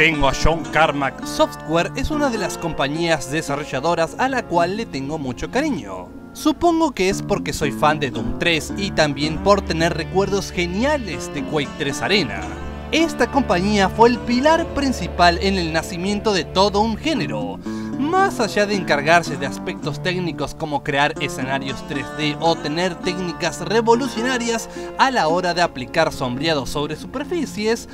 tengo a John Carmack Software es una de las compañías desarrolladoras a la cual le tengo mucho cariño. Supongo que es porque soy fan de Doom 3 y también por tener recuerdos geniales de Quake 3 Arena. Esta compañía fue el pilar principal en el nacimiento de todo un género. Más allá de encargarse de aspectos técnicos como crear escenarios 3D o tener técnicas revolucionarias a la hora de aplicar sombreado sobre superficies,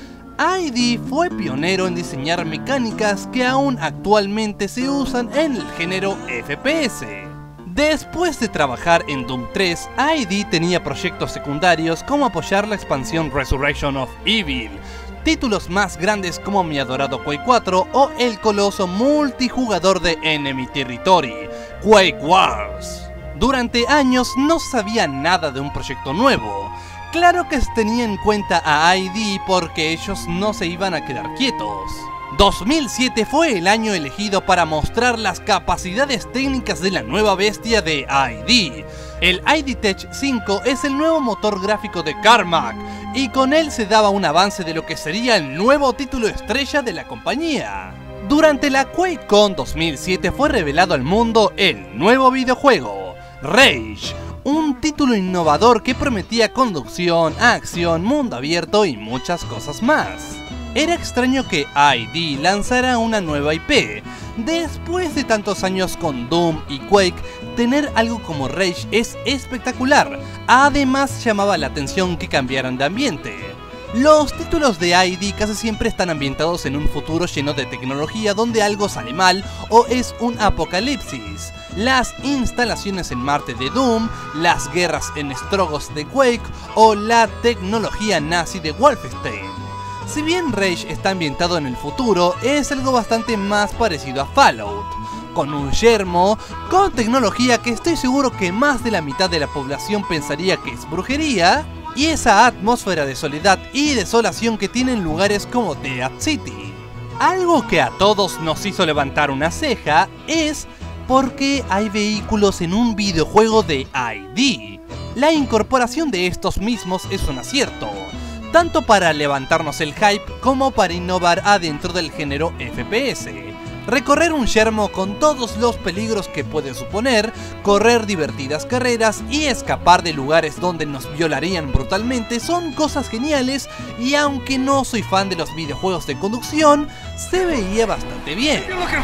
ID fue pionero en diseñar mecánicas que aún actualmente se usan en el género FPS. Después de trabajar en Doom 3, ID tenía proyectos secundarios como apoyar la expansión Resurrection of Evil, títulos más grandes como mi adorado Quake 4 o el coloso multijugador de Enemy Territory, Quake Wars. Durante años no sabía nada de un proyecto nuevo. Claro que se tenía en cuenta a ID porque ellos no se iban a quedar quietos. 2007 fue el año elegido para mostrar las capacidades técnicas de la nueva bestia de ID. El ID Tech 5 es el nuevo motor gráfico de Carmack, y con él se daba un avance de lo que sería el nuevo título estrella de la compañía. Durante la QuakeCon 2007 fue revelado al mundo el nuevo videojuego, Rage, un título innovador que prometía conducción, acción, mundo abierto y muchas cosas más. Era extraño que ID lanzara una nueva IP. Después de tantos años con Doom y Quake, tener algo como Rage es espectacular. Además llamaba la atención que cambiaran de ambiente. Los títulos de ID casi siempre están ambientados en un futuro lleno de tecnología donde algo sale mal o es un apocalipsis. Las instalaciones en Marte de Doom, las guerras en Strogoth de Quake o la tecnología nazi de Wolfenstein. Si bien Rage está ambientado en el futuro, es algo bastante más parecido a Fallout, con un yermo, con tecnología que estoy seguro que más de la mitad de la población pensaría que es brujería, y esa atmósfera de soledad y desolación que tienen lugares como Dead City. Algo que a todos nos hizo levantar una ceja es por qué hay vehículos en un videojuego de ID. La incorporación de estos mismos es un acierto, tanto para levantarnos el hype como para innovar adentro del género FPS. Recorrer un yermo con todos los peligros que puede suponer, correr divertidas carreras y escapar de lugares donde nos violarían brutalmente son cosas geniales, y aunque no soy fan de los videojuegos de conducción, se veía bastante bien.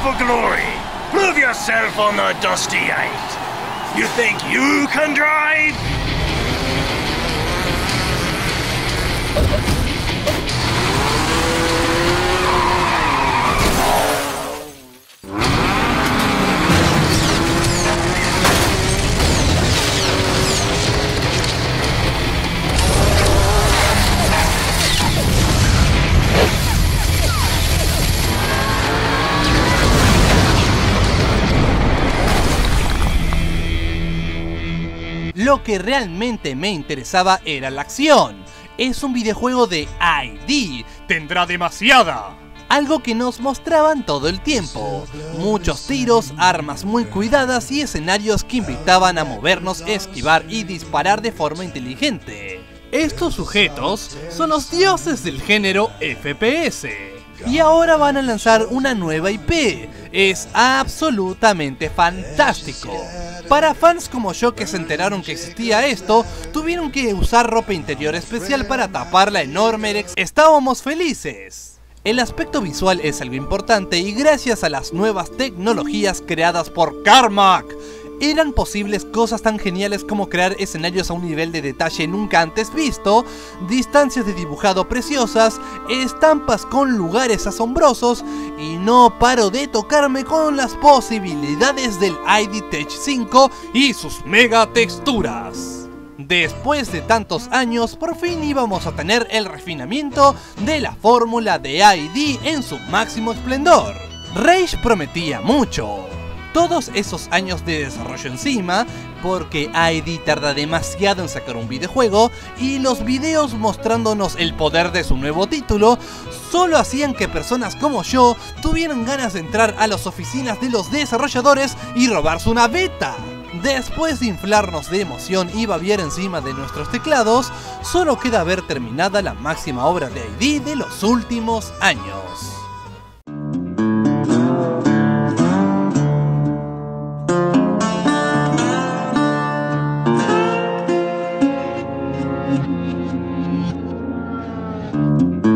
Lo que realmente me interesaba era la acción. Es un videojuego de ID, tendrá demasiada. Algo que nos mostraban todo el tiempo. Muchos tiros, armas muy cuidadas y escenarios que invitaban a movernos, esquivar y disparar de forma inteligente. Estos sujetos son los dioses del género FPS. Y ahora van a lanzar una nueva IP. Es absolutamente fantástico. Para fans como yo que se enteraron que existía esto, tuvieron que usar ropa interior especial para tapar la enorme erección. Estábamos felices. El aspecto visual es algo importante y gracias a las nuevas tecnologías creadas por Carmack, eran posibles cosas tan geniales como crear escenarios a un nivel de detalle nunca antes visto, distancias de dibujado preciosas, estampas con lugares asombrosos, y no paro de tocarme con las posibilidades del ID Tech 5 y sus mega texturas. Después de tantos años, por fin íbamos a tener el refinamiento de la fórmula de ID en su máximo esplendor. Rage prometía mucho. Todos esos años de desarrollo encima, porque ID tarda demasiado en sacar un videojuego, y los videos mostrándonos el poder de su nuevo título, solo hacían que personas como yo tuvieran ganas de entrar a las oficinas de los desarrolladores y robarse una beta. Después de inflarnos de emoción y babear encima de nuestros teclados, solo queda ver terminada la máxima obra de ID de los últimos años. Bye.